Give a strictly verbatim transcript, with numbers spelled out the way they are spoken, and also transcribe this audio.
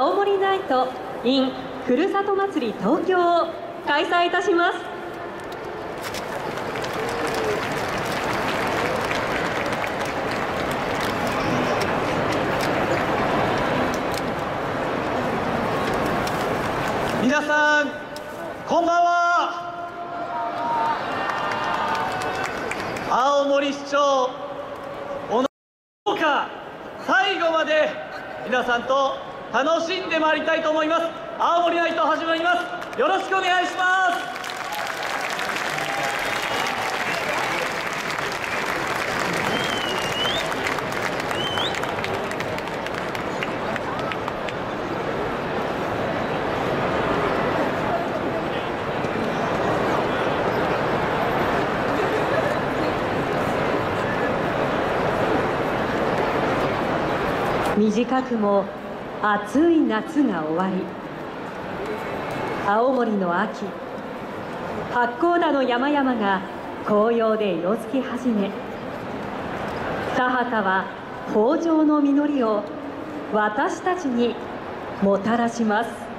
青森ナイト in ふるさと祭り東京を開催いたします。 皆さん、こんばんは。青森市長、どうか最後まで皆さんと楽しんでまいりたいと思います。青森ナイト始まります。よろしくお願いします。 短くも暑い夏が終わり、青森の秋、八甲田の山々が紅葉で色づき始め、田畑は豊穣の実りを私たちにもたらします。